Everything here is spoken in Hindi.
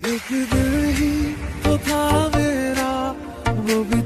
एक दिल ही तो था मेरा, वो भी